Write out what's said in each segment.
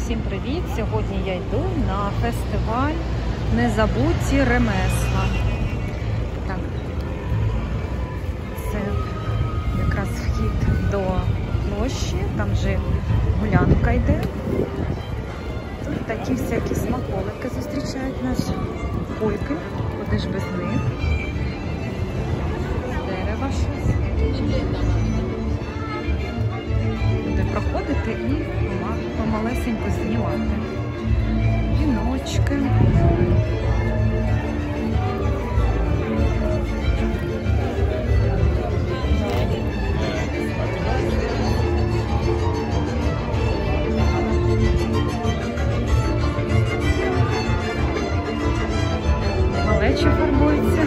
Всім привіт! Сьогодні я йду на фестиваль Незабуті ремесла. Так, це якраз вхід до площі, там вже гулянка йде. Тут такі всякі смаколики зустрічають нас, кульки, куди ж без них. Дерева щось. Буде проходити і помалесенько знімати. Віночки. Малечі фарбуються.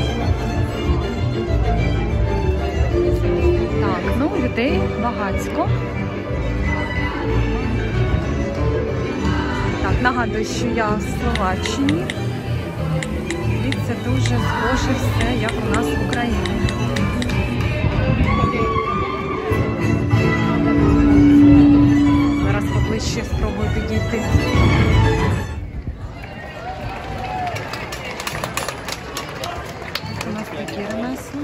Так, ну, людей багатько. Так, нагадую, що я в Словаччині. І це дуже схоже все, як у нас в Україні. Зараз поближче спробую підійти. У нас такі ремесла.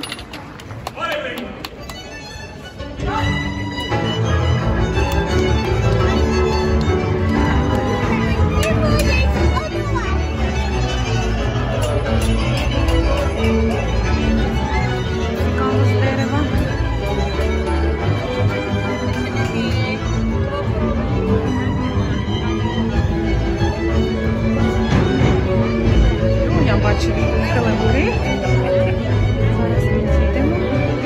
Цікаво з дерева. Ну, я бачу килимки. Зараз підійдемо.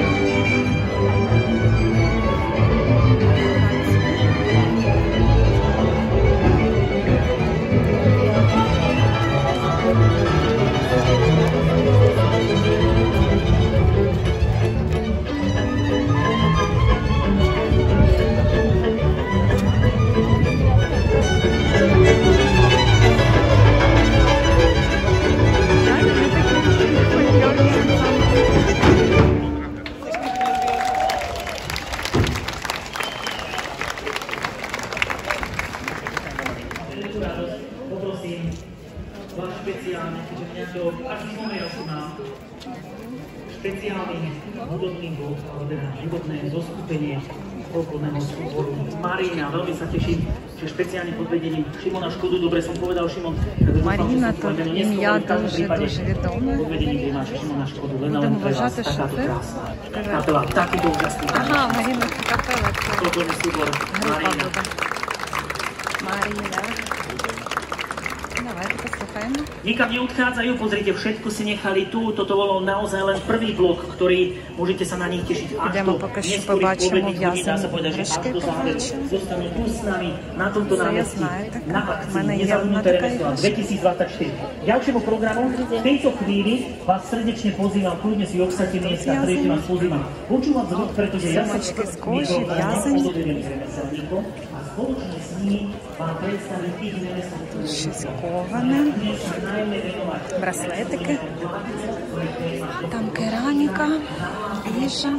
Poprosím vás špeciálne, keďže nejakého asistného má špeciálny hudobný blok, alebo teda životné zoskupenie folklórneho súboru Marina. Veľmi sa teším, že špeciálne pod vedením Šimona Škodu, dobre som povedal Šimon, Маріна, то ім'я дуже відоме. Pod vedením primáša Šimona Škodu, len pre vás takáto krásna kapela, takýto úžasný. Ага, Маріна, це капела. Folklórny súbor Marina. Маріна. Давайте послухаємо. Nikam neodchádzajú, pozrite, všetko si nechali tu. Toto bolo naozaj len prvý blok, ktorý môžete sa na nich tešiť až do neskorých povedných hodín. Dá sa povedať, že až do záveru zostanú tu s nami na tomto námestí na akcii Nezabudnuté remesla 2024. Ďalšiemu programu v tejto chvíli vás srdečne pozývam, kľudne si obsadte miesta, ktoré vás pozývam počúvať zvuk, pretože ja sa podobujem s remeselníkom a spoločne s nimi vám predstavím ich remeselníkov. Щось коване, браслетики, там кераміка, їжа.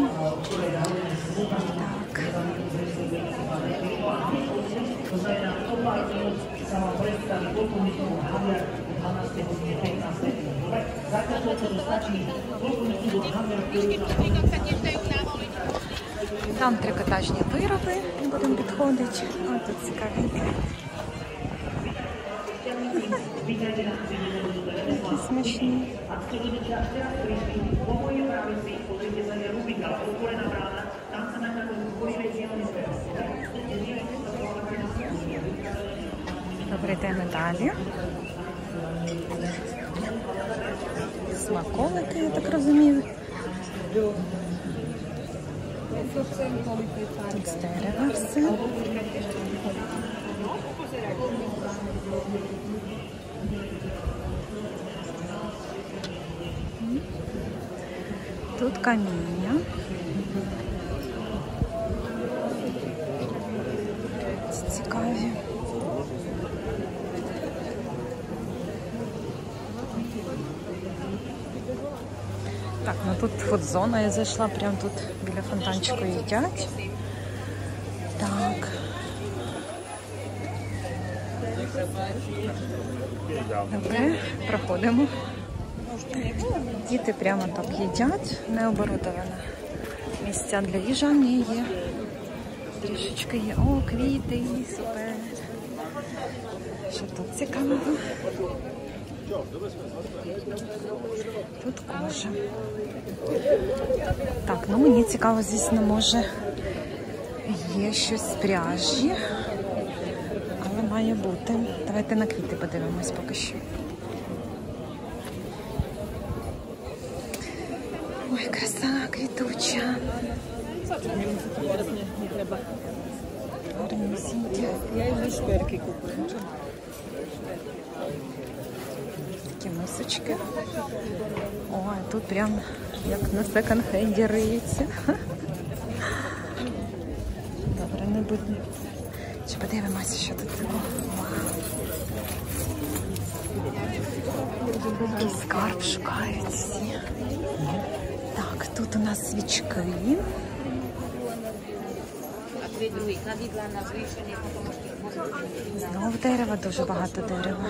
Так. Там трикотажні вироби, будемо підходити. Ось тут цікавеньке. Такі смачні. Добре, йдемо далі. Смаколики, я так розумію. Тут з дерева все. Тут каміння. Цікаві. Так, ну тут фудзона, я зайшла, прямо тут біля фонтанчику їдять. Так. Добре, проходимо. Діти прямо так їдять, не оборудовано. Місця для їжання є. Трішечки є. О, квіти, супер. Що тут цікавого? Тут кожа. Так, ну мені цікаво, звісно, може є щось з пряжі, але має бути. Давайте на квіти подивимось поки що. Ой, краса квітуча. Гарнюсінькі. Я їм шперки купую. Такі мисочки. Ой, тут прям як на секонд-хенді риється. Добре, не будемо. Чи подивимося, що тут такого? Який скарб шукають всі. Так, тут у нас свічки. Знову дерева, дуже багато дерева.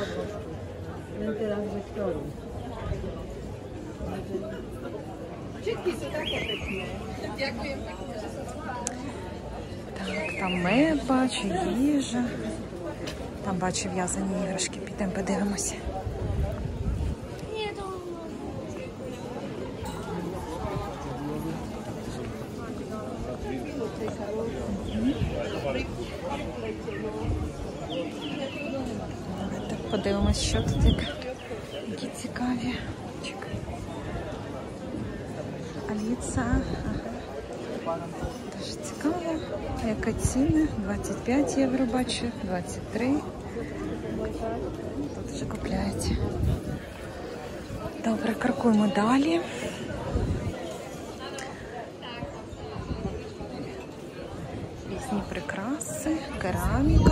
Так, там мед бачу, їжа. Там бачу в'язані іграшки. Підемо подивимося. Давайте подивимось, що тут які цікаві. Аліса. Ага. Дуже цікаво. А яка ціна? 25 євро бачу, 23. Тут вже купляють. Добре, крокуємо далі. Різні прикраси, кераміка.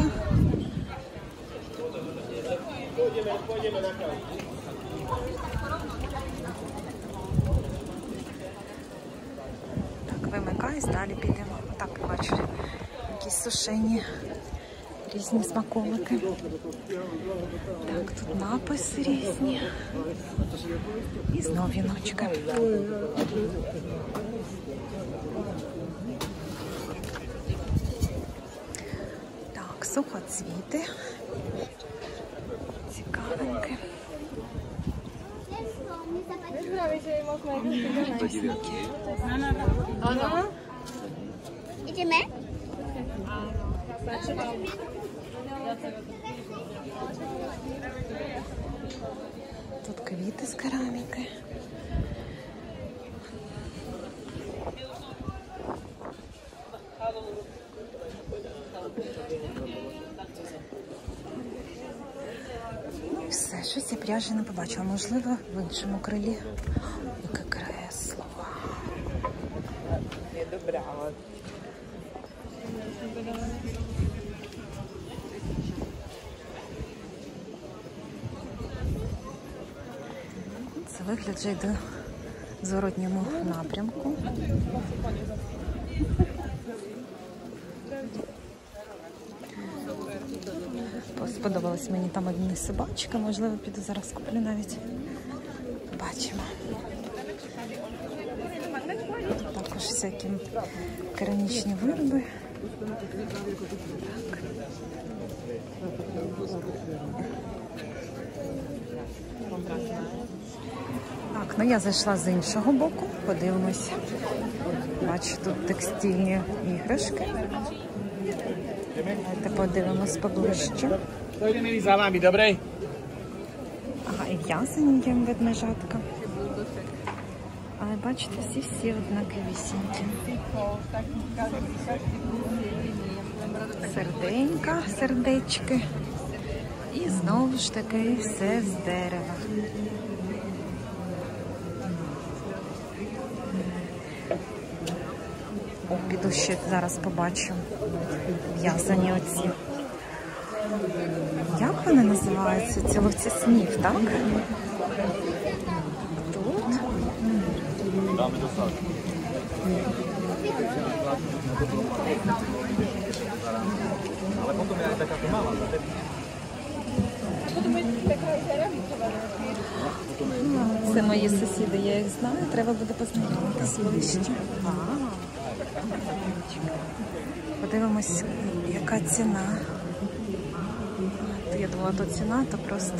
Так, вимикаюсь, далі підемо. Так, бачу, якісь сушені, різні смаколики. Так, тут написи різні. І знов віночки. Так, сухоцвіти. Цікавенькі. Idziemy? Тут квіти з кераміки. Все, щось я пряжі не побачила. Можливо, в іншому крилі. Яке кресло. Це вигляд вже йде в зворотньому напрямку. Сподобалась мені там одні собачки, можливо, піду зараз куплю навіть. Бачимо. Тут також всякі керамічні вироби. Так, ну я зайшла з іншого боку, подивимося. Бачу, тут текстильні іграшки. Давайте подивимось поближче. Ага, і в'язані є ведмежатка. Але бачите, всі однаковісінькі. Серденька, сердечки. І знову ж таки все з дерева. О, піду ще зараз побачу в'язані оці. Як вони називаються? Ці ловці снів, так? Тут. Це мої сусіди, я їх знаю, треба буде познайомитися ближче. Подивимось, яка ціна. Я думала, то ціна, то просто.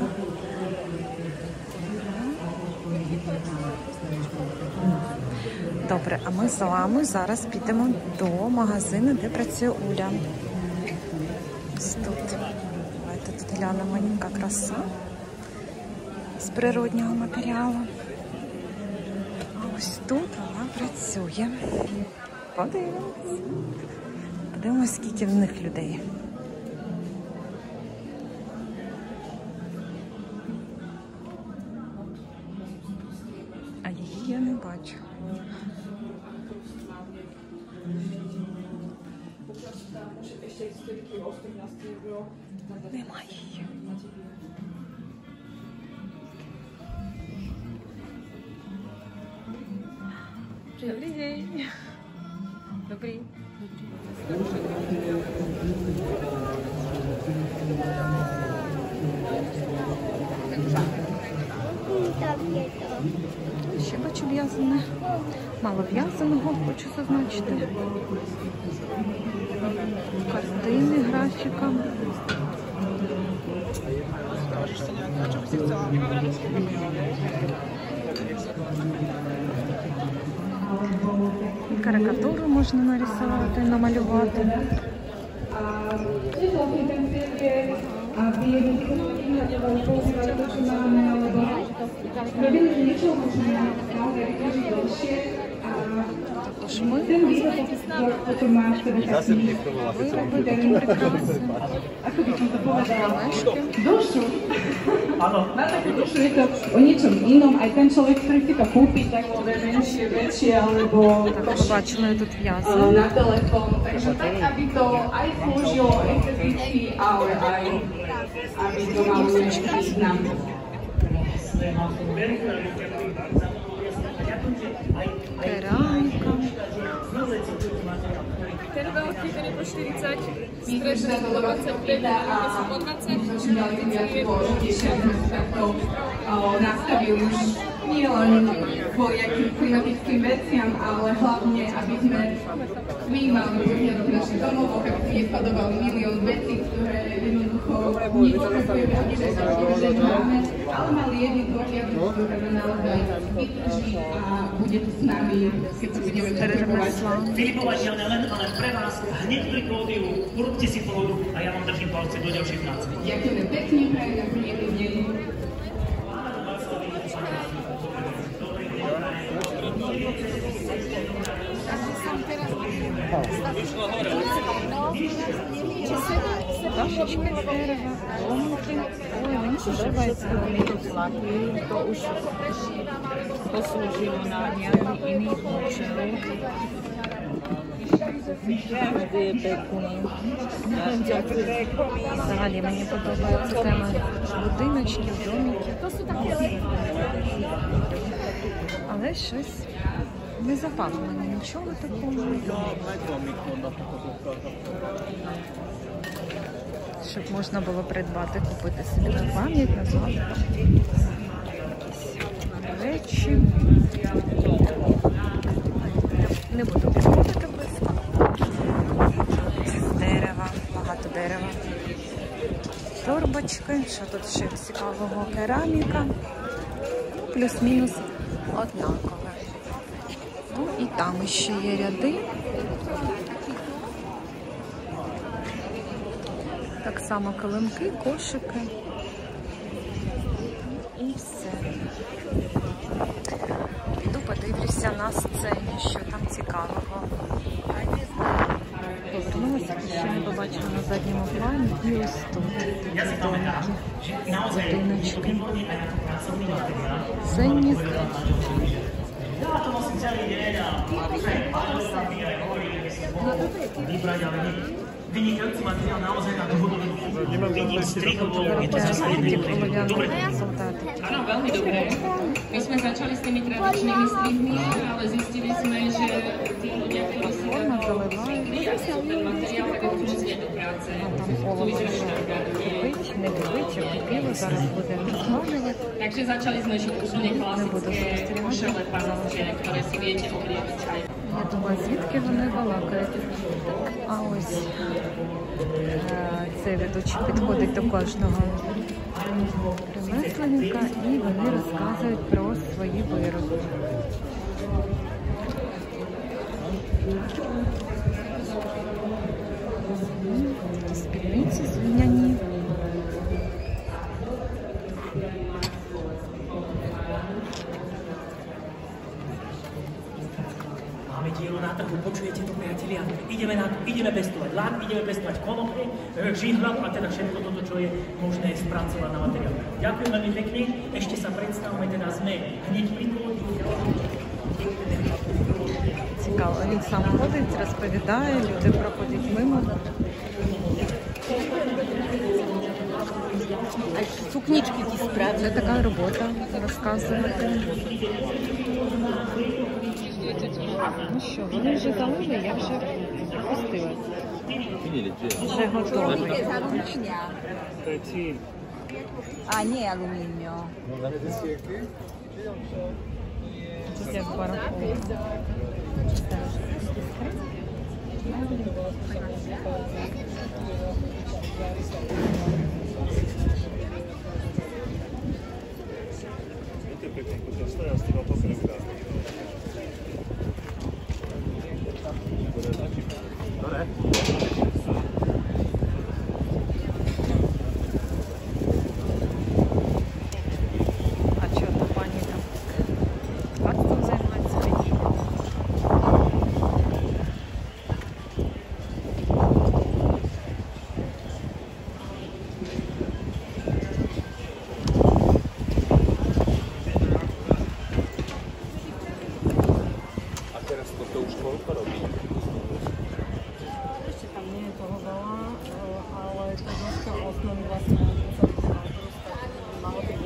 Добре, а ми з вами зараз підемо до магазину, де працює Уля. Ось тут. Давайте тут глянемо, яка краса з природнього матеріалу. А ось тут вона працює. Подивимось. Подивимось, скільки в них людей. А її я не бачу. Немає її. Добрий день. Добрий. Ще бачу в'язане. Мало в'язаного, хочу зазначити. Картини, графіка. Карикатуру можна нарисувати, намалювати. Також ми вироби такі прекрасні. Душу. Na takú dušu je to o niečom inom. Aj ten človek, ktorý si to kúpi, tak bude väčšie, alebo Бачимо, тут в'язано. na telefón. Takže tak, aby to aj slúžilo esteticky, ale aj aby to malo nejaký význam. Кераміка. Ten veľký, ten je po 40, stredný po 25, po 20, čiže nastavili už nie len kvôli akým klimatickým veciam, ale hlavne, aby sme my mali poriadok v našich domovoch, aby nespadovali milión vecí, ktoré jednoducho nepotrebujeme, aby že máme, ale mali jedný poriadok, ktoré naozaj vydrží a bude tu s nami, keď sa budeme potrebovať. Filipova dielňa len pre vás, hneď pri pódiu, urobte si fóru a ja vám držím palce do ďalšej práce. Ďakujeme pekne, prajem na príjemný deň. Пташечки з дерева, ломки. Ой, мені подобається. To už poslúžilo na nejaký iný účel. Je pekný. Взагалі мені подобається тема будиночків, домиків. Але щось не запало мені нічого такого. Щоб можна було придбати, купити собі на пам'ять, на згадку. Речі. Не буду підходити близько. З дерева, багато дерева. Торбочки, що тут ще цікавого, кераміка. Плюс-мінус однакове. Ну і там ще є ряди. Так само килимки, кошики. І все. Піду подивлюся на сцені, що там цікавого. Повернулася, ще не побачила на задньому плані. І ось тут будиночки. Ценник. Vynikajúci materiál naozaj na dlhodobú vidím strihovou, je to zasledné. Dobre. Áno, veľmi dobré. My sme začali s tými tradičnými strihmi, ale zistili sme, že tí ľudia, ktorí si zvykli a sú ten materiál, tak ho pustí do práce. Súvisí, že не любить, як пиво, зараз будемо розмовляти. Takže začali sme šiť úplne klasické košele panovské, ktoré si viete obliecť aj. Я думаю, звідки вони балакають. А ось цей ведучий підходить до кожного ремесленника і вони розказують про свої вироби. Спідниці звіняні. Máme dielo na trhu, počujete to, priatelia? Ideme na to, ideme pestovať lán, ideme pestovať konopie, žihľad a teda všetko toto, čo je možné spracovať na materiál. Ďakujem veľmi pekne, ešte sa predstavme, teda sme hneď pri pôde. Цікаво, він сам ходить, розповідає, люди проходять мимо. А сукнички ті справді. Це така робота, розказувати. Ну що, вони вже залили, я вже пустилась. Вже готові. А, ні, алюмініо. Тут як барахолка. А чого то пані там? Батьком займається ходінням. Ще там не того дала, але це просто основні власне мало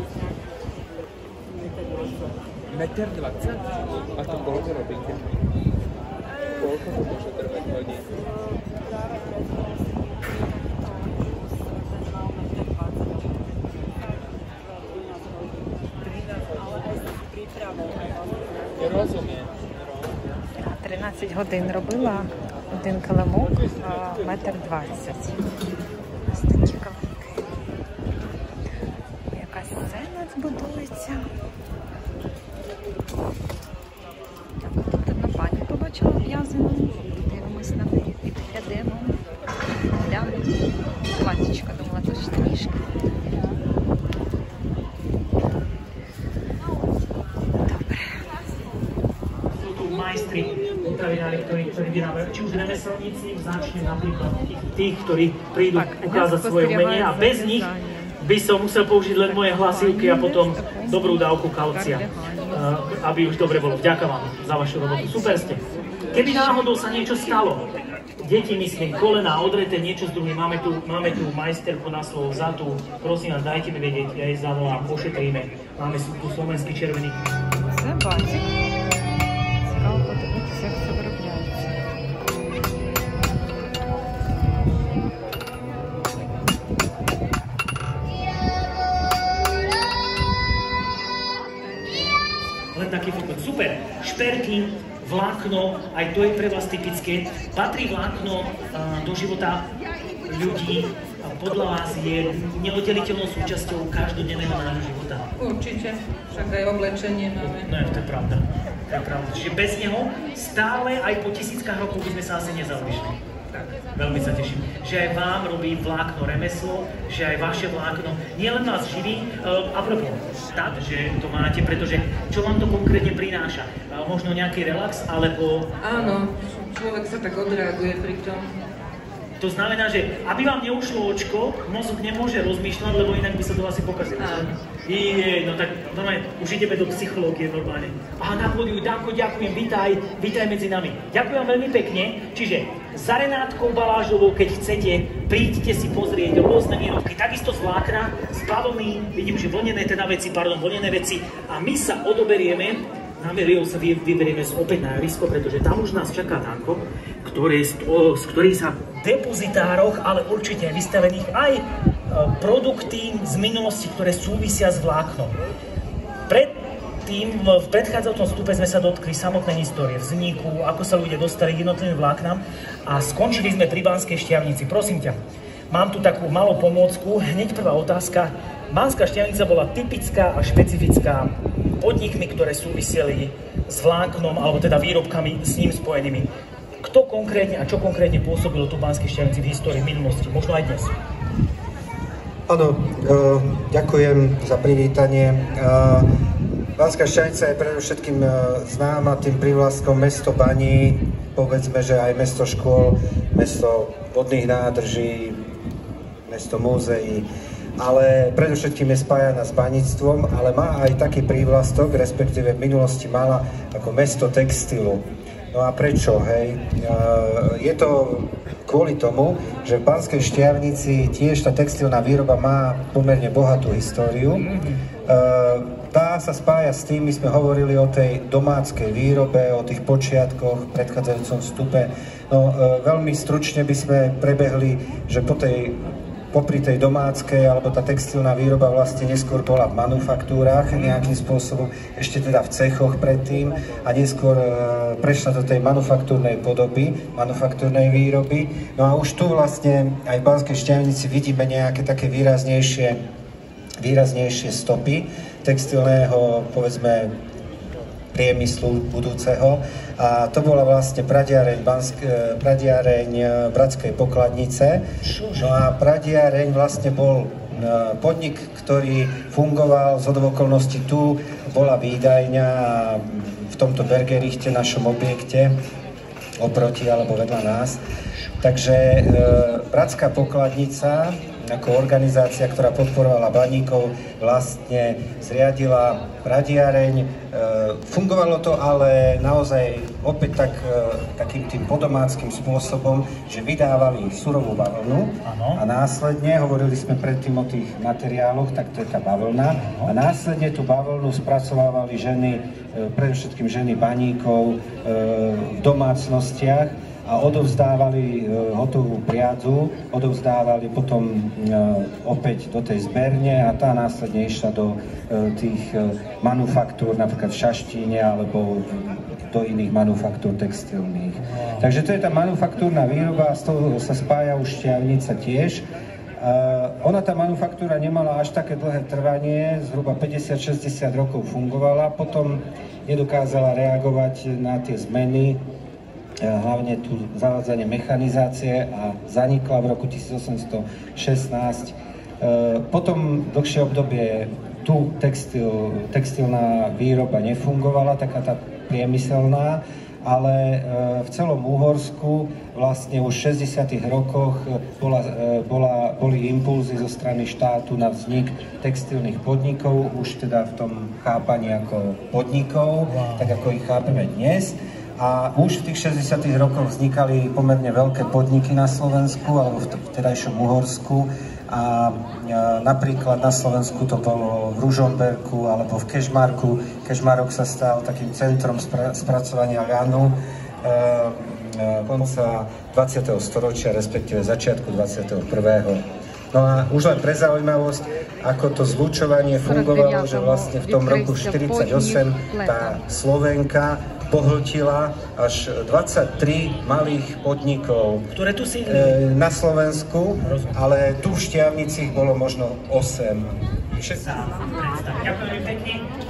Meter 20? A to koľko robíte? Koľko to môže trvať hodín? Я розумію. 13 годин робила один килимок, метр 20. Ось такі килимки. Якась сцена збудується. Так, тут одна пані побачила в'язану. Дивимось на неї, підглядемо. Глянемо. Платічка, думала, це штанішки. Majstri, potravinári, ktorí vyrábajú, či už remeselníci, začne napríklad tých, ktorí prídu ukázať svoje umenie a bez nich by som musel použiť len moje hlasivky a potom dobrú dávku kalcia, aby už dobre bolo. Ďakujem vám za vašu robotu. Super ste. Keby náhodou sa niečo stalo, deti, myslím, kolena odreté, niečo z druhým, máme tu majsterku na slovo vzatú, prosím vás, dajte mi vedieť, ja jej zavolám, pošetríme, máme tu slovenský červený. Все бачить. Цікаво подивитися, як це виробляється. Len taký fotko. Super. Šperky, vlákno, aj to je pre vás typické. Patrí vlákno do života ľudí a podľa vás je neoddeliteľnou súčasťou každodenného nášho života. Určite, však aj oblečenie máme. No, to je pravda. To je pravda. Čiže bez neho stále aj po tisíckach rokov by sme sa asi nezaobišli. Tak, veľmi sa teším, že aj vám robí vlákno remeslo, že aj vaše vlákno nielen vás živí, apropos, že to máte, pretože čo vám to konkrétne prináša? Možno nejaký relax, alebo... Áno, človek sa tak odreaguje pri tom. To znamená, že aby vám neušlo očko, mozog nemôže rozmýšľať, lebo inak by sa to asi pokazilo. No tak normálne, už ideme do psychológie normálne. Aha, na pódiu, Danko, ďakujem, vítaj medzi nami. Ďakujem veľmi pekne, čiže za Renátkou Balážovou, keď chcete, príďte si pozrieť rôzne výrobky, takisto z vlákna, z bavlny, vidím, že vlnené veci a my sa odoberieme, na Meriou sa vyberieme opäť na javisko, pretože tam už nás čaká Danko, z ktorých sa v depozitároch, ale určite aj vystavených aj produkty z minulosti, ktoré súvisia s vláknom. Predtým, v predchádzajúcom stupe sme sa dotkli samotnej histórie vzniku, ako sa ľudia dostali k jednotlivým vláknam a skončili sme pri Banskej Štiavnici. Prosím ťa, mám tu takú malú pomôcku. Hneď prvá otázka. Banská Štiavnica bola typická a špecifická podnikmi, ktoré súviseli s vláknom, alebo teda výrobkami s ním spojenými. Kto konkrétne a čo konkrétne pôsobilo tu v Banskej Štiavnici v histórii, v minulosti, možno aj dnes? Áno, ďakujem za privítanie. Banská Štiavnica je predovšetkým známa tým prívlastkom mesto baní, povedzme, že aj mesto škôl, mesto vodných nádrží, mesto múzeí, ale predovšetkým je spájana s baníctvom, ale má aj taký prívlastok, respektíve v minulosti mala ako mesto textilu. No a prečo, hej? Je to kvôli tomu, že v Banskej Štiavnici tiež tá textilná výroba má pomerne bohatú históriu. Tá sa spája s tým, my sme hovorili o tej domáckej výrobe, o tých počiatkoch v predchádzajúcom stupe. No, veľmi stručne by sme prebehli, že popri tej domáckej, alebo tá textilná výroba vlastne neskôr bola v manufaktúrach nejakým spôsobom, ešte teda v cechoch predtým a neskôr prešla do tej manufaktúrnej podoby, manufaktúrnej výroby. No a už tu vlastne aj v Banskej Štiavnici vidíme nejaké také výraznejšie stopy textilného, povedzme, priemyslu budúceho. A to bola vlastne pradiareň Bratskej pokladnice. No a pradiareň vlastne bol podnik, ktorý fungoval, zhodou okolností tu bola výdajňa v tomto Bergerichte, našom objekte, oproti alebo vedľa nás. Takže Bratská pokladnica ako organizácia, ktorá podporovala baníkov, vlastne zriadila pradiareň. Fungovalo to ale naozaj opäť takým tým podomáckým spôsobom, že vydávali surovú bavlnu a následne, hovorili sme predtým o tých materiáloch, tak to je tá bavlna, a následne tú bavlnu spracovávali ženy, predovšetkým ženy baníkov v domácnostiach, a odovzdávali hotovú priadzu, odovzdávali potom opäť do tej zberne a tá následne išla do tých manufaktúr, napríklad v Šaštíne alebo do iných manufaktúr textilných. Takže to je tá manufaktúrna výroba, z toho sa spája už Štiavnica tiež. Ona, tá manufaktúra, nemala až také dlhé trvanie, zhruba 50-60 rokov fungovala, potom nedokázala reagovať na tie zmeny, hlavne tu zavádzanie mechanizácie a zanikla v roku 1816. Potom dlhšie obdobie tu textilná výroba nefungovala, taká tá priemyselná, ale v celom Uhorsku vlastne už v 60. rokoch boli impulzy zo strany štátu na vznik textilných podnikov, už teda v tom chápaní ako podnikov, tak ako ich chápeme dnes. A už v tých 60. rokoch vznikali pomerne veľké podniky na Slovensku alebo v vtedajšom Uhorsku. A napríklad na Slovensku to bolo v Ružomberku alebo v Kežmarku. Kežmarok sa stal takým centrom spracovania ľanu konca 20. storočia, respektíve začiatku 21. No a už len pre zaujímavosť, ako to zlučovanie fungovalo, že vlastne v tom roku 1948 tá Slovenka pohltila až 23 malých podnikov, ktoré tu sídlili na Slovensku, ale tu v Štiavnici bolo možno 8. Ďakujem pekne.